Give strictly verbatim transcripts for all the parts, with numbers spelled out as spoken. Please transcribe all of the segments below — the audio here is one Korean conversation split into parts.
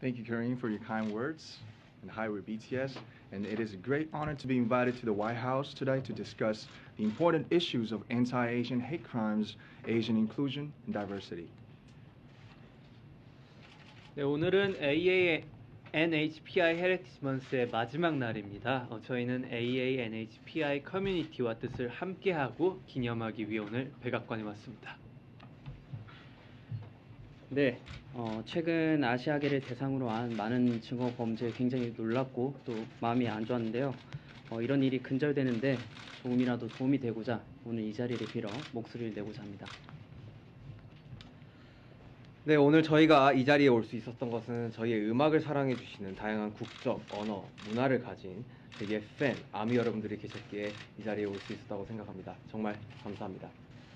Thank you, Karine, for your kind words. And hi, we're B T S, and it is a great honor to be invited to the White House today to discuss the important issues of anti-Asian hate crimes, Asian inclusion, and diversity. 네, 오늘은 에이에이엔에이치피아이 헤리티지 먼스의 마지막 날입니다. 어, 저희는 에이에이엔에이치피아이 커뮤니티와 뜻을 함께하고 기념하기 위해 오늘 백악관에 왔습니다. 네, 어, 최근 아시아계를 대상으로 한 많은 증오 범죄에 굉장히 놀랍고 또 마음이 안 좋았는데요. 어, 이런 일이 근절되는데 조금이라도 도움이 되고자 오늘 이 자리를 빌어 목소리를 내고자 합니다. 네, 오늘 저희가 이 자리에 올 수 있었던 것은 저희의 음악을 사랑해 주시는 다양한 국적, 언어, 문화를 가진 저희의 팬, 아미 여러분들이 계셨기에 이 자리에 올 수 있었다고 생각합니다. 정말 감사합니다.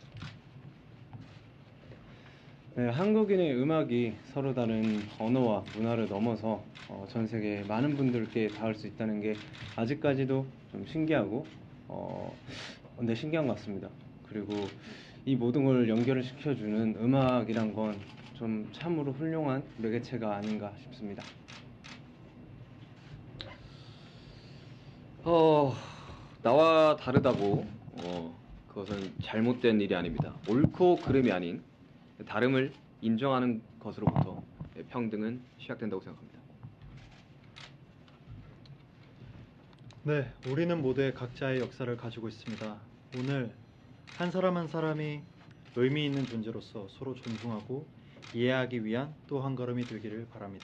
네, 한국인의 음악이 서로 다른 언어와 문화를 넘어서 어, 전 세계 많은 분들께 닿을 수 있다는 게 아직까지도 좀 신기하고 어, 네, 신기한 것 같습니다. 그리고 이 모든 걸 연결을 시켜주는 음악이란 건 좀 참으로 훌륭한 매개체가 아닌가 싶습니다. 어, 나와 다르다고 어, 그것은 잘못된 일이 아닙니다. 옳고 그름이 아닌 다름을 인정하는 것으로부터 평등은 시작된다고 생각합니다. 네, 우리는 모두의 각자의 역사를 가지고 있습니다. 오늘 한 사람 한 사람이 의미 있는 존재로서 서로 존중하고 이해하기 위한 또 한 걸음이 되기를 바랍니다.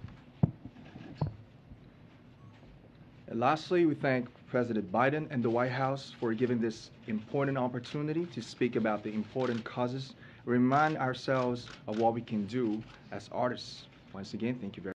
And lastly, we thank President Biden and the White House for giving this important opportunity to speak about the important causes, remind ourselves of what we can do as artists. Once again, thank you very much.